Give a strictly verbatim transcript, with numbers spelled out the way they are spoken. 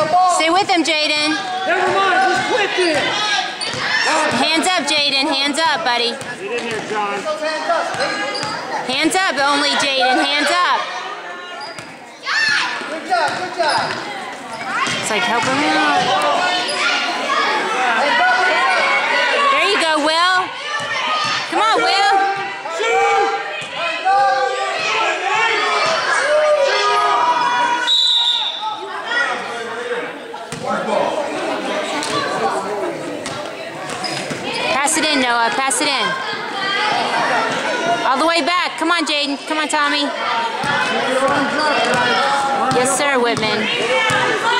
Stay with him, Jaden. Never mind, just quit it. Hands up, Jaden. Hands up, buddy. Get in there, John. Hands up only, Jaden. Hands up. Good job, good job. It's like, help him out. There you go, Will. Come on, Will. Pass it in, Noah. Pass it in. All the way back. Come on, Jaden. Come on, Tommy. Yes, sir, Whitman.